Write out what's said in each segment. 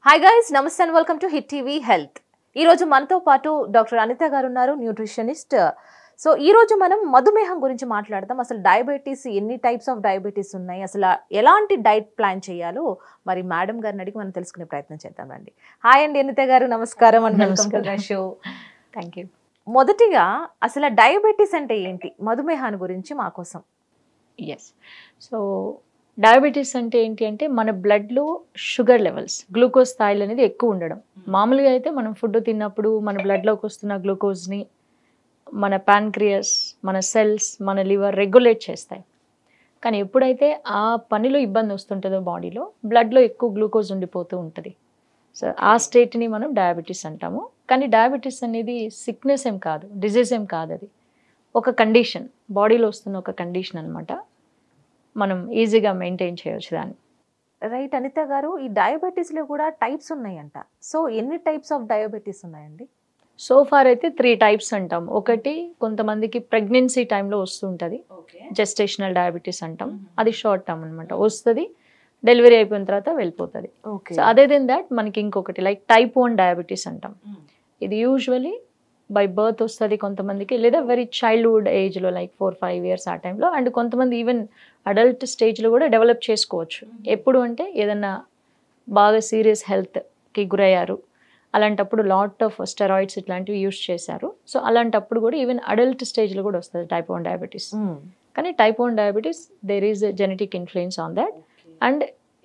Hi guys, నమస్తే and welcome to Hit TV Health. ఈ రోజు మనతో పాటు డాక్టర్ అనిత గారు ఉన్నారు, న్యూట్రిషనిస్ట్. సో ఈ రోజు మనం మధుమేహం గురించి మాట్లాడదాం. అసలు డయాబెటీస్ ఎన్ని టైప్స్ ఆఫ్ డయాబెటీస్ ఉన్నాయి, అసలు ఎలాంటి డైట్ ప్లాన్ చేయాలో మరి మేడం గారిని అడిగి మనం తెలుసుకునే ప్రయత్నం చేద్దాం రండి. హాయ్ అండి అనిత గారు, నమస్కారం and welcome to the show. Thank you. మొదటిగా అసలు డయాబెటీస్ అంటే ఏంటి, మధుమేహాన్ని గురించి మా కోసం. ఎస్. సో డయాబెటీస్ అంటే ఏంటి అంటే మన బ్లడ్లో షుగర్ లెవెల్స్, గ్లూకోజ్ స్థాయిలు అనేది ఎక్కువ ఉండడం. మామూలుగా అయితే మనం ఫుడ్ తిన్నప్పుడు మన బ్లడ్లోకి వస్తున్న గ్లూకోజ్ని మన ప్యాన్క్రియాస్, మన సెల్స్, మన లివర్ రెగ్యులేట్ చేస్తాయి. కానీ ఎప్పుడైతే ఆ పనిలో ఇబ్బంది వస్తుంటుందో బాడీలో బ్లడ్లో ఎక్కువ గ్లూకోజ్ ఉండిపోతూ ఉంటుంది. సో ఆ స్టేట్ని మనం డయాబెటీస్ అంటాము. కానీ డయాబెటీస్ అనేది సిక్నెస్ ఏం కాదు, డిజీజ్ ఏం కాదు, అది ఒక కండిషన్, బాడీలో వస్తున్న ఒక కండిషన్ అనమాట. మనం ఈజీగా మెయింటైన్ చేయవచ్చు దాన్ని. రైట్ అనిత గారు, ఈ డయాబెటీస్లో కూడా టైప్స్ ఉన్నాయంట. సో ఎన్ని టైప్స్ ఆఫ్ డయాబెటీస్ ఉన్నాయండి? సో ఫార్ అయితే 3 టైప్స్ అంటాం. ఒకటి కొంతమందికి ప్రెగ్నెన్సీ టైంలో వస్తుంటుంది, జెస్టేషనల్ డయాబెటీస్ అంటాం. అది షార్ట్ టర్మ్ అనమాట, వస్తుంది, డెలివరీ అయిపోయిన తర్వాత వెళ్ళిపోతుంది. సో అదే దెన్ దాట్ మనకి ఇంకొకటి లైక్ టైప్ 1 డయాబెటీస్ అంటాం. ఇది యూజువలీ బై బర్త్ వస్తుంది కొంతమందికి, లేదా వెరీ చైల్డ్హుడ్ ఏజ్లో లైక్ 4-5 ఇయర్స్ ఆ టైంలో. అండ్ కొంతమంది ఈవెన్ అడల్ట్ స్టేజ్లో కూడా డెవలప్ చేసుకోవచ్చు. ఎప్పుడు అంటే ఏదన్నా బాగా సీరియస్ హెల్త్కి గురయ్యారు, అలాంటప్పుడు లాట్ ఆఫ్ స్టెరాయిడ్స్ ఇట్లాంటివి యూస్ చేశారు. సో అలాంటప్పుడు కూడా ఈవెన్ అడల్ట్ స్టేజ్లో కూడా వస్తుంది టైప్ 1 డయాబెటీస్. కానీ type 1 diabetes there is genetic influence on that. And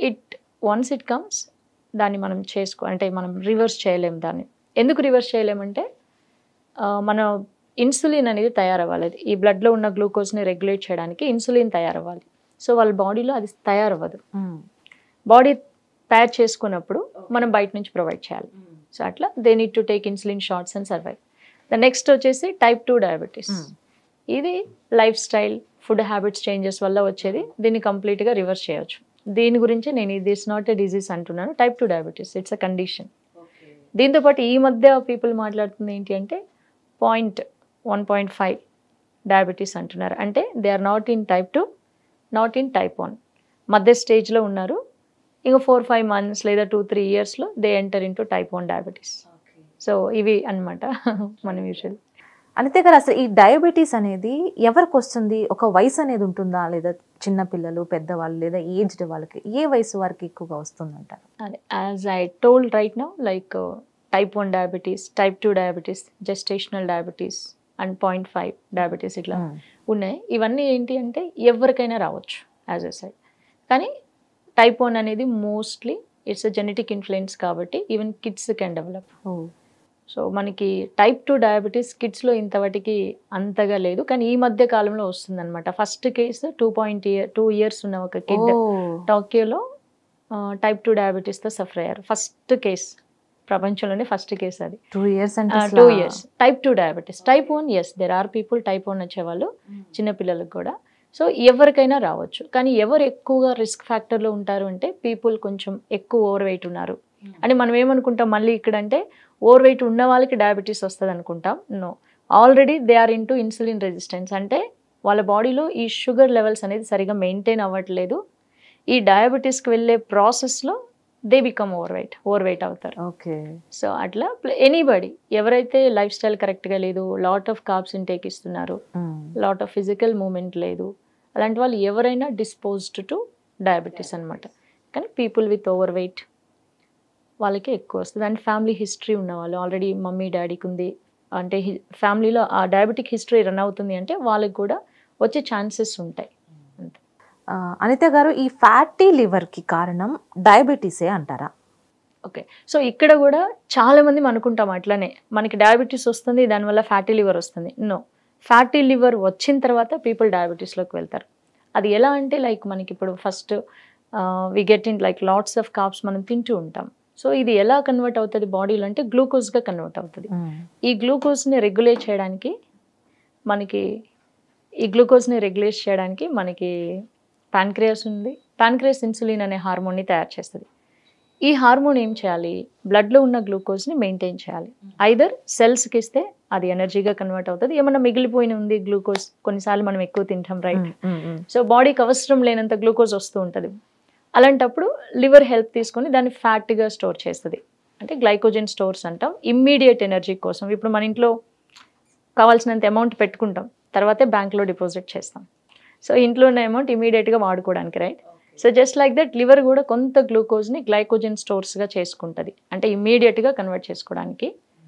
once it comes, దాన్ని మనం అంటే మనం రివర్స్ చేయలేము దాన్ని. ఎందుకు రివర్స్ చేయలేమంటే మన ఇన్సులిన్ అనేది తయారవ్వాలి. ఈ బ్లడ్లో ఉన్న గ్లూకోజ్ని రెగ్యులేట్ చేయడానికి ఇన్సులిన్ తయారవ్వాలి. సో వాళ్ళ బాడీలో అది తయారవ్వదు. బాడీ తయారు చేసుకున్నప్పుడు మనం బయట నుంచి ప్రొవైడ్ చేయాలి. సో అట్లా they need to take insulin shots and survive. The next వచ్చేసి టైప్ 2 డయాబెటీస్. ఇది life style, food habits changes వల్ల వచ్చేది. దీన్ని కంప్లీట్గా రివర్స్ చేయొచ్చు. దీని గురించి నేను ఇది ఇస్ నాట్ ఎ డిజీజ్ అంటున్నాను. Type 2 diabetes it's a condition. దీంతోపాటు ఈ మధ్య పీపుల్ మాట్లాడుతుంది ఏంటి అంటే 1.5 డయాబెటీస్ అంటున్నారు. అంటే they are not in type 2, not in type 1, మధ్య స్టేజ్లో ఉన్నారు. ఇంకా 4-5 months లేదా 2-3 yearsలో they enter into type 1 diabetes. So ఇవి అనమాట మనం యూజువల్. అనితే గారు, అసలు ఈ డయాబెటీస్ అనేది ఎవరికి వస్తుంది? ఒక వయసు అనేది ఉంటుందా, లేదా చిన్నపిల్లలు, పెద్దవాళ్ళు, లేదా ఏజ్డ్ వాళ్ళకి, ఏ వయసు వారికి ఎక్కువగా వస్తుందంటారు? అదే as I told right now, like type 1 diabetes, type 2 diabetes, gestational diabetes and 0.5 diabetes ఇట్లా ఉన్నాయి. ఇవన్నీ ఏంటి అంటే ఎవరికైనా రావచ్చు యాజ్ ఎ సైడ్. కానీ టైప్ 1 అనేది mostly it's a genetic influence కాబట్టి even kids can develop. So మనకి టైప్ 2 డయాబెటీస్ కిడ్స్లో ఇంతవరకు అంతగా లేదు, కానీ ఈ మధ్య కాలంలో వస్తుంది అనమాట. ఫస్ట్ కేసు 2 years ఉన్న ఒక కిడ్ టోక్యోలో టైప్ 2 డయాబెటీస్తో సఫర్ అయ్యారు. ఫస్ట్ కేసు ప్రపంచంలోనే, ఫస్ట్ కేసు అది. 2 years అంటే 2 years type 2 diabetes. Type 1 as there are people type 1 వచ్చేవాళ్ళు, చిన్నపిల్లలకు కూడా. సో ఎవరికైనా రావచ్చు. కానీ ఎవరు ఎక్కువగా రిస్క్ ఫ్యాక్టర్లో ఉంటారు అంటే పీపుల్ కొంచెం ఎక్కువ ఓవర్ వెయిట్ ఉన్నారు అని మనం ఏమనుకుంటాం. మళ్ళీ ఇక్కడ అంటే ఓవర్ వెయిట్ ఉన్న వాళ్ళకి డయాబెటీస్ వస్తుంది అనుకుంటాం. No, already they are into insulin resistance. అంటే వాళ్ళ బాడీలో ఈ షుగర్ లెవెల్స్ అనేది సరిగా మెయింటైన్ అవ్వట్లేదు. ఈ డయాబెటీస్కి వెళ్ళే ప్రాసెస్లో దే బికమ్ ఓవర్ వెయిట్ అవుతారు. ఓకే. సో అట్లా ఎనీబడి ఎవరైతే లైఫ్ స్టైల్ కరెక్ట్గా లేదు, లాట్ ఆఫ్ కార్బ్స్ ఇంటేక్ ఇస్తున్నారు, లాట్ ఆఫ్ ఫిజికల్ మూమెంట్ లేదు, అలాంటి వాళ్ళు ఎవరైనా డిస్పోజ్డ్ టు డయాబెటీస్ అనమాట. కానీ పీపుల్ విత్ ఓవర్ వెయిట్ వాళ్ళకి ఎక్కువ వస్తుంది. అండ్ ఫ్యామిలీ హిస్టరీ ఉన్నవాళ్ళు, ఆల్రెడీ మమ్మీ డాడీకి ఉంది అంటే ఫ్యామిలీలో ఆ డయాబెటిక్ హిస్టరీ రన్ అవుతుంది అంటే వాళ్ళకి కూడా వచ్చే ఛాన్సెస్ ఉంటాయి. అనిత గారు, ఈ ఫ్యాటీ లివర్కి కారణం డయాబెటీసే అంటారా? ఓకే. సో ఇక్కడ కూడా చాలామంది అనుకుంటాం అట్లనే మనకి డయాబెటీస్ వస్తుంది, దానివల్ల ఫ్యాటీ లివర్ వస్తుంది. నో, ఫ్యాటీ లివర్ వచ్చిన తర్వాత పీపుల్ డయాబెటీస్లోకి వెళ్తారు. అది ఎలా అంటే లైక్ మనకి ఇప్పుడు first we get in like lots of carbs మనం తింటూ ఉంటాం. సో ఇది ఎలా కన్వర్ట్ అవుతుంది బాడీలో అంటే గ్లూకోజ్గా కన్వర్ట్ అవుతుంది. ఈ గ్లూకోజ్ని రెగ్యులేట్ చేయడానికి మనకి ప్యాన్క్రియాస్ ఉంది. ప్యాన్క్రియాస్ ఇన్సులిన్ అనే హార్మోన్ని తయారు చేస్తుంది. ఈ హార్మోన్ ఏం చేయాలి, బ్లడ్లో ఉన్న గ్లూకోజ్ని మెయింటైన్ చేయాలి. ఐదర్ సెల్స్కి ఇస్తే అది ఎనర్జీగా కన్వర్ట్ అవుతుంది. ఏమన్నా మిగిలిపోయిన ఉంది గ్లూకోజ్, కొన్నిసార్లు మనం ఎక్కువ తింటాం రైట్, సో బాడీకి అవసరం లేనంత గ్లూకోజ్ వస్తూ ఉంటుంది. అలాంటప్పుడు లివర్ హెల్ప్ తీసుకొని దాన్ని ఫ్యాట్గా స్టోర్ చేస్తుంది. అంటే గ్లైకోజన్ స్టోర్స్ అంటాం. ఇమ్మీడియట్ ఎనర్జీ కోసం ఇప్పుడు మన ఇంట్లో కావాల్సినంత అమౌంట్ పెట్టుకుంటాం, తర్వాతే బ్యాంక్లో డిపాజిట్ చేస్తాం. సో ఇంట్లో ఉన్న అమౌంట్ ఇమీడియట్గా వాడుకోవడానికి, right? So just like that liver కూడా కొంత గ్లూకోజ్ని గ్లైకోజన్ స్టోర్స్గా చేసుకుంటుంది, అంటే ఇమ్మీడియట్గా కన్వర్ట్ చేసుకోవడానికి.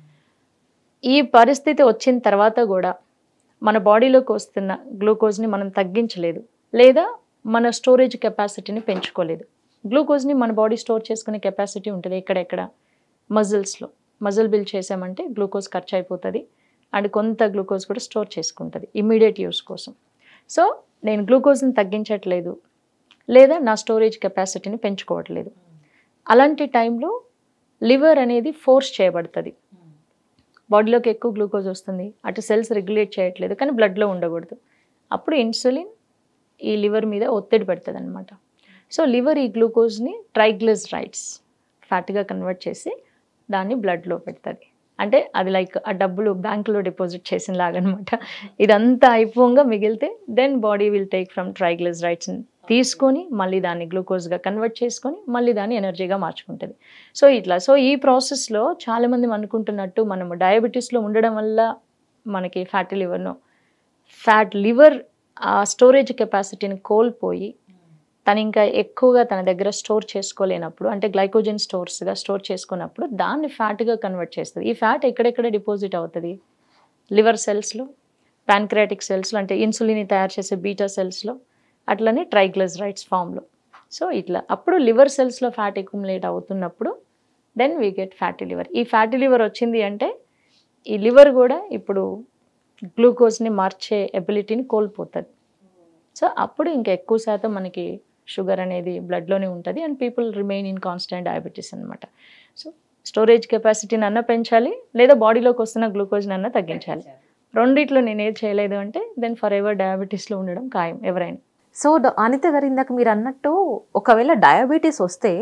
ఈ పరిస్థితి వచ్చిన తర్వాత కూడా మన బాడీలోకి వస్తున్న గ్లూకోజ్ని మనం తగ్గించలేదు, లేదా మన స్టోరేజ్ కెపాసిటీని పెంచుకోలేదు. గ్లూకోజ్ని మన బాడీ స్టోర్ చేసుకునే కెపాసిటీ ఉంటుంది ఎక్కడెక్కడ, మజిల్స్లో. మజిల్ బిల్డ్ చేసామంటే గ్లూకోజ్ ఖర్చు అయిపోతుంది, అండ్ కొంత గ్లూకోజ్ కూడా స్టోర్ చేసుకుంటుంది ఇమ్మీడియట్ యూస్ కోసం. సో నేను గ్లూకోజ్ని తగ్గించట్లేదు, లేదా నా స్టోరేజ్ కెపాసిటీని పెంచుకోవట్లేదు. అలాంటి టైంలో లివర్ అనేది ఫోర్స్ చేయబడుతుంది. బాడీలోకి ఎక్కువ గ్లూకోజ్ వస్తుంది, అటు సెల్స్ రెగ్యులేట్ చేయట్లేదు, కానీ బ్లడ్లో ఉండకూడదు. అప్పుడు ఇన్సులిన్ ఈ లివర్ మీద ఒత్తిడి పెడుతుంది అనమాట. సో లివర్ ఈ గ్లూకోజ్ని ట్రైగ్లిజరైడ్స్ ఫ్యాట్గా కన్వర్ట్ చేసి దాన్ని బ్లడ్లో పెడుతుంది. అంటే అది లైక్ ఆ డబ్బులు బ్యాంకులో డిపాజిట్ చేసిన లాగనమాట. ఇదంతా అయిపోగా మిగిలితే then body will take from ట్రైగ్లిజరైడ్స్ని తీసుకొని మళ్ళీ దాన్ని గ్లూకోజ్గా కన్వర్ట్ చేసుకొని మళ్ళీ దాన్ని ఎనర్జీగా మార్చుకుంటుంది. సో ఇట్లా. సో ఈ ప్రాసెస్లో చాలామంది అనుకుంటున్నట్టు మనము డయాబెటీస్లో ఉండడం వల్ల మనకి ఫ్యాటీ లివర్ ఆ స్టోరేజ్ కెపాసిటీని కోల్పోయి తను ఇంకా ఎక్కువగా తన దగ్గర స్టోర్ చేసుకోలేనప్పుడు, అంటే గ్లైకోజన్ స్టోర్స్గా స్టోర్ చేసుకున్నప్పుడు దాన్ని ఫ్యాట్గా కన్వర్ట్ చేస్తుంది. ఈ ఫ్యాట్ ఎక్కడెక్కడ డిపాజిట్ అవుతుంది? లివర్ సెల్స్లో, ప్యాన్క్రియాటిక్ సెల్స్లో, అంటే ఇన్సులిన్ తయారు చేసే బీటా సెల్స్లో, అట్లనే ట్రైగ్లిజరైడ్స్ ఫామ్లో. సో ఇట్లా అప్పుడు లివర్ సెల్స్లో ఫ్యాట్ అక్యుములేట్ అవుతున్నప్పుడు then we get fatty liver. ఈ ఫ్యాటీ లివర్ వచ్చింది అంటే ఈ లివర్ కూడా ఇప్పుడు గ్లూకోజ్ని మార్చే ఎబిలిటీని కోల్పోతుంది. సో అప్పుడు ఇంకా ఎక్కువ శాతం మనకి షుగర్ అనేది బ్లడ్లోనే ఉంటుంది, and people remain in constant diabetes అనమాట. సో స్టోరేజ్ కెపాసిటీని అన్న పెంచాలి, లేదా బాడీలోకి వస్తున్న గ్లూకోజ్ని అన్న తగ్గించాలి. రెండిట్లో నేను ఏది చేయలేదు అంటే దెన్ ఫర్ ఎవర్ డయాబెటీస్లో ఉండడం ఖాయం ఎవరైనా. సో అనిత గారు, ఇందాక మీరు అన్నట్టు ఒకవేళ డయాబెటీస్ వస్తే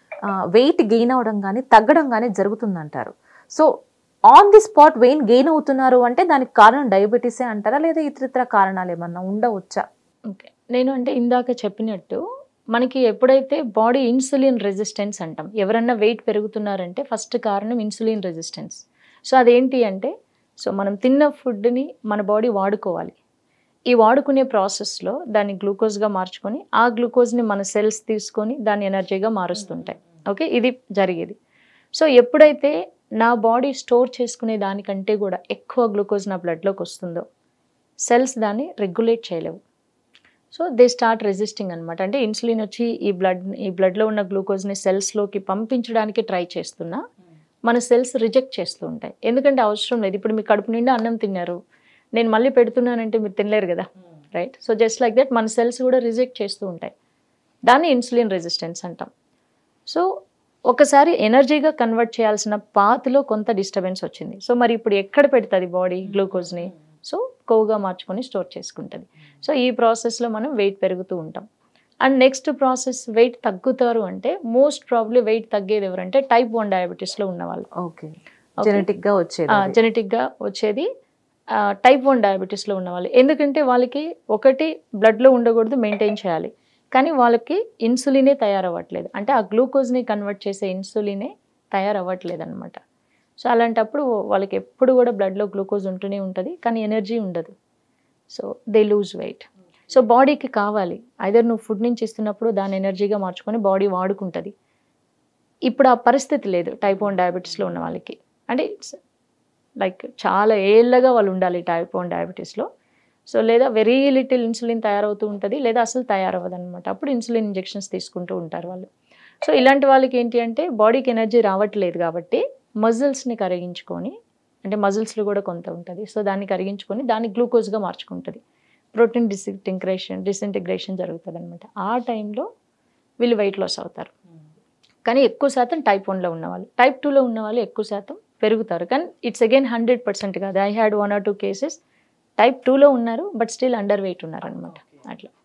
వెయిట్ గెయిన్ అవ్వడం కానీ తగ్గడం కానీ జరుగుతుందంటారు. So on the spot weight gain అవుతున్నారు అంటే దానికి కారణం డయాబెటీసే అంటారా, లేదా ఇతర కారణాలు ఏమన్నా ఉండవచ్చా? ఓకే, నేను అంటే ఇందాక చెప్పినట్టు మనకి ఎప్పుడైతే బాడీ ఇన్సులిన్ రెసిస్టెన్స్ అంటాం, ఎవరన్నా వెయిట్ పెరుగుతున్నారంటే ఫస్ట్ కారణం ఇన్సులిన్ రెసిస్టెన్స్. సో అదేంటి అంటే, సో మనం తిన్న ఫుడ్ని మన బాడీ వాడుకోవాలి. ఈ వాడుకునే ప్రాసెస్లో దాన్ని గ్లూకోజ్గా మార్చుకొని ఆ గ్లూకోజ్ని మన సెల్స్ తీసుకొని దాన్ని ఎనర్జీగా మారుస్తుంటాయి. ఓకే, ఇది జరిగేది. సో ఎప్పుడైతే నా బాడీ స్టోర్ చేసుకునే దానికంటే కూడా ఎక్కువ గ్లూకోజ్ నా బ్లడ్లోకి వస్తుందో సెల్స్ దాన్ని రెగ్యులేట్ చేయలేవు. సో దే స్టార్ట్ రెసిస్టింగ్ అనమాట. అంటే ఇన్సులిన్ వచ్చి ఈ బ్లడ్లో ఉన్న గ్లూకోజ్ని సెల్స్లోకి పంపించడానికి ట్రై చేస్తున్నా మన సెల్స్ రిజెక్ట్ చేస్తూ ఉంటాయి. ఎందుకంటే అవసరం లేదు, ఇప్పుడు మీ కడుపు నిండా అన్నం తిన్నారు, నేను మళ్ళీ పెడుతున్నానంటే మీరు తినలేరు కదా, right? So just like that మన సెల్స్ కూడా రిజెక్ట్ చేస్తూ ఉంటాయి. దాన్ని ఇన్సులిన్ రెసిస్టెన్స్ అంటాం. సో ఒకసారి ఎనర్జీగా కన్వర్ట్ చేయాల్సిన పాత్లో కొంత డిస్టర్బెన్స్ వచ్చింది. సో మరి ఇప్పుడు ఎక్కడ పెడుతుంది బాడీ గ్లూకోజ్ని? సో కొవ్వుగా మార్చుకొని స్టోర్ చేసుకుంటుంది. సో ఈ ప్రాసెస్లో మనం వెయిట్ పెరుగుతూ ఉంటాం. అండ్ నెక్స్ట్ ప్రాసెస్ వెయిట్ తగ్గుతారు అంటే మోస్ట్ ప్రాబ్లీ వెయిట్ తగ్గేది ఎవరంటే టైప్ 1 డయాబెటీస్లో ఉన్నవాళ్ళు. ఓకే, జెనెటిక్గా వచ్చేది టైప్ 1 డయాబెటీస్లో ఉన్నవాళ్ళు. ఎందుకంటే వాళ్ళకి ఒకటి బ్లడ్లో ఉండకూడదు, మెయింటైన్ చేయాలి, కానీ వాళ్ళకి ఇన్సులినే తయారవ్వట్లేదు, అంటే ఆ గ్లూకోజ్ని కన్వర్ట్ చేసే ఇన్సులినే తయారవ్వట్లేదు అనమాట. సో అలాంటప్పుడు వాళ్ళకి ఎప్పుడు కూడా బ్లడ్లో గ్లూకోజ్ ఉంటూనే ఉంటుంది, కానీ ఎనర్జీ ఉండదు. So they lose weight. So బాడీకి కావాలి, ఐదర్ నువ్వు ఫుడ్ నుంచి ఇస్తున్నప్పుడు దాన్ని ఎనర్జీగా మార్చుకొని బాడీ వాడుకుంటుంది. ఇప్పుడు ఆ పరిస్థితి లేదు టైప్ 1 డయాబెటీస్లో ఉన్న వాళ్ళకి. అంటే ఇట్స్ లైక్ చాలా ఏళ్ళగా వాళ్ళు ఉండాలి టైప్ 1 డయాబెటీస్లో. సో లేదా వెరీ లిటిల్ ఇన్సులిన్ తయారవుతూ ఉంటుంది, లేదా అసలు తయారవ్వదు అనమాట. అప్పుడు ఇన్సులిన్ ఇంజెక్షన్స్ తీసుకుంటూ ఉంటారు వాళ్ళు. సో ఇలాంటి వాళ్ళకి ఏంటి అంటే బాడీకి ఎనర్జీ రావట్లేదు కాబట్టి మజిల్స్ని కరిగించుకొని, అంటే మజిల్స్లో కూడా కొంత ఉంటుంది, సో దాన్ని కరిగించుకొని దాన్ని గ్లూకోజ్గా మార్చుకుంటుంది. ప్రోటీన్ డిసింటిగ్రేషన్ జరుగుతుంది అనమాట. ఆ టైంలో వీళ్ళు వెయిట్ లాస్ అవుతారు. కానీ ఎక్కువ శాతం టైప్ 1లో ఉన్నవాళ్ళు. టైప్ 2లో ఉన్నవాళ్ళు ఎక్కువ శాతం పెరుగుతారు, కానీ ఇట్స్ అగైన్ 100% కాదు. I had 1 or 2 cases type 2లో ఉన్నారు, బట్ స్టిల్ అండర్ వెయిట్ ఉన్నారనమాట. అట్లా.